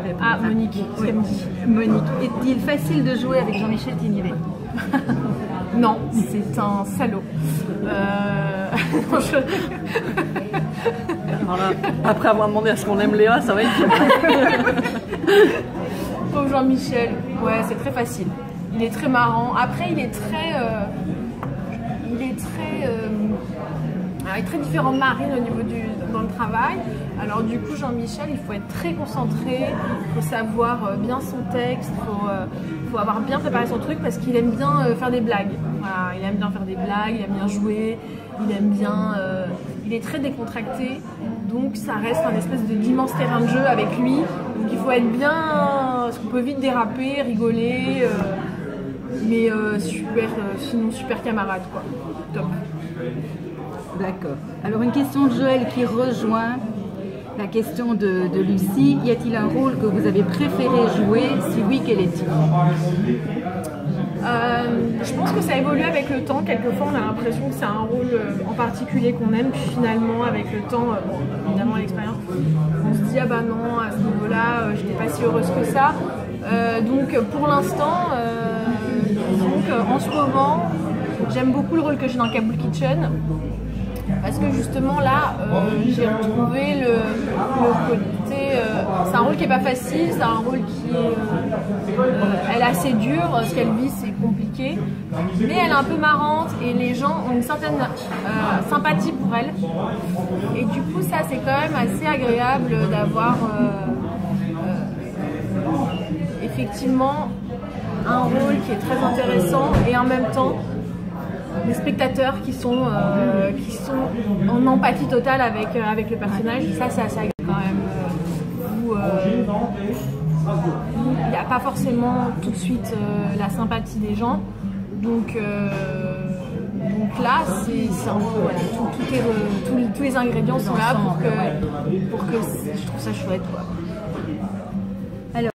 réponse. Ah, Monique, ce qu'elle me dit. Monique, est-il facile de jouer avec Jean-Michel Tignéret? Non, c'est un salaud. Non, Alors là, après avoir demandé à ce qu'on aime Léa, ça va être... Pauvre Jean-Michel, ouais, c'est très facile. Il est très marrant. Après, il est très différent de Marine au niveau dans le travail. Alors du coup, Jean-Michel, il faut être très concentré, il faut savoir bien son texte, il faut avoir bien préparé son truc parce qu'il aime bien faire des blagues. Voilà, il aime bien faire des blagues, il aime bien jouer, il est très décontracté. Donc ça reste un espèce d'immense terrain de jeu avec lui. Donc il faut être bien, parce qu'on peut vite déraper, rigoler, mais sinon super camarade quoi. Top. D'accord. Alors une question de Joël qui rejoint la question de Lucie. Y a-t-il un rôle que vous avez préféré jouer? Si oui, quel est-il? Je pense que ça évolue avec le temps. Quelquefois, on a l'impression que c'est un rôle en particulier qu'on aime. Puis finalement, avec le temps, évidemment l'expérience, on se dit ah bah non, à ce niveau-là, je n'étais pas si heureuse que ça. Donc pour l'instant, en ce moment, j'aime beaucoup le rôle que j'ai dans Kaboul Kitchen. Parce que justement là, j'ai retrouvé le côté... c'est un rôle qui n'est pas facile, c'est un rôle qui est... elle est assez dure, ce qu'elle vit c'est compliqué. Mais elle est un peu marrante et les gens ont une certaine sympathie pour elle. Et du coup ça c'est quand même assez agréable d'avoir effectivement un rôle qui est très intéressant et en même temps des spectateurs qui sont en empathie totale avec le personnage. Ça c'est assez agréable quand même, où il n'y a pas forcément tout de suite la sympathie des gens. Donc là c'est un peu voilà, tous les ingrédients sont là pour que je trouve ça chouette quoi.